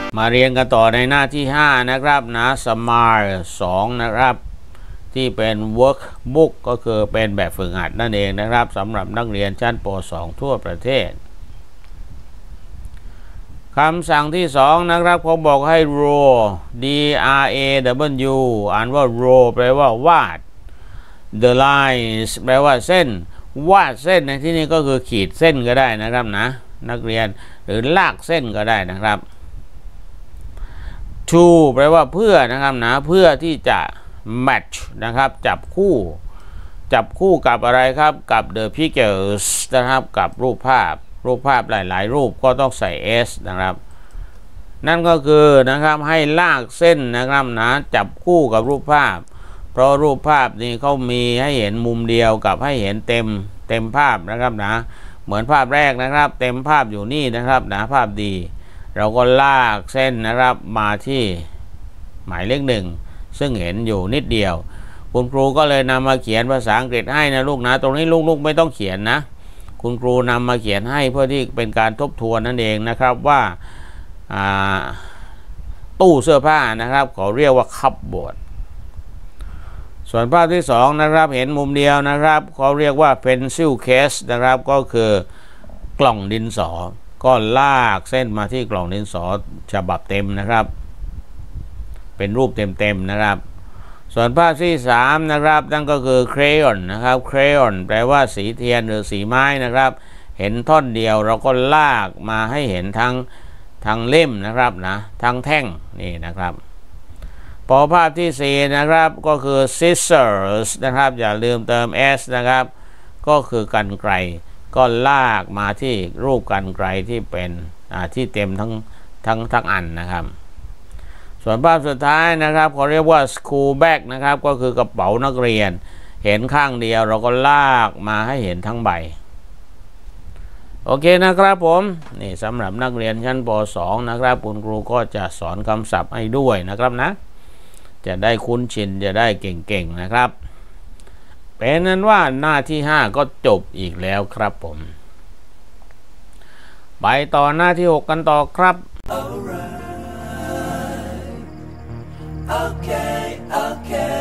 มาเรียนกันต่อในหน้าที่5นะครับนะ Smart 2นะครับที่เป็น workbook ก็คือเป็นแบบฝึกหัดนั่นเองนะครับสำหรับนักเรียนชั้นป .2 ทั่วประเทศคำสั่งที่2นะครับเขาบอกให้ draw d r a w อ่านว่า draw แปลว่าวาด the lines แปลว่าเส้นวาดเส้นในที่นี้ก็คือขีดเส้นก็ได้นะครับนะนักเรียนหรือลากเส้นก็ได้นะครับ to แปลว่าเพื่อนะครับนะเพื่อที่จะ match นะครับจับคู่กับอะไรครับกับ the pictures นะครับกับรูปภาพหลายๆรูปก็ต้องใส่ s นะครับนั่นก็คือนะครับให้ลากเส้นนะครับนะจับคู่กับรูปภาพเพราะรูปภาพนี้เขามีให้เห็นมุมเดียวกับให้เห็นเต็มภาพนะครับนะเหมือนภาพแรกนะครับเต็มภาพอยู่นี่นะครับนะภาพดีเราก็ลากเส้นนะครับมาที่หมายเลข1ซึ่งเห็นอยู่นิดเดียวคุณครูก็เลยนำมาเขียนภาษาอังกฤษให้นะลูกนะตรงนี้ลูกไม่ต้องเขียนนะคุณครูนำมาเขียนให้เพื่อที่เป็นการทบทวนนั่นเองนะครับว่าตู้เสื้อผ้านะครับเขาเรียกว่าคัพบอร์ดส่วนภาพที่2นะครับเห็นมุมเดียวนะครับเขาเรียกว่า pencil case นะครับก็คือกล่องดินสอก็ลากเส้นมาที่กล่องดินสอฉบับเต็มนะครับเป็นรูปเต็มนะครับส่วนภาพที่3นะครับนั่นก็คือ crayon นะครับ crayon แปลว่าสีเทียนหรือสีไม้นะครับเห็นท่อนเดียวเราก็ลากมาให้เห็นทั้งเล่มนะครับนะทั้งแท่งนี่นะครับพอภาพที่4นะครับก็คือ scissors นะครับอย่าลืมเติม s นะครับก็คือกรรไกรก็ลากมาที่รูปกรรไกรที่เป็นที่เต็มทั้งอันนะครับส่วนภาพสุดท้ายนะครับเขาเรียกว่า school bag นะครับก็คือกระเป๋านักเรียนเห็นข้างเดียวเราก็ลากมาให้เห็นทั้งใบโอเคนะครับผมนี่สำหรับนักเรียนชั้นป .2 นะครับคุณครูก็จะสอนคำศัพท์ให้ด้วยนะครับนะจะได้คุ้นชินจะได้เก่งๆนะครับเป็นนั้นว่าหน้าที่5ก็จบอีกแล้วครับผมไปต่อหน้าที่6กันต่อครับ Okay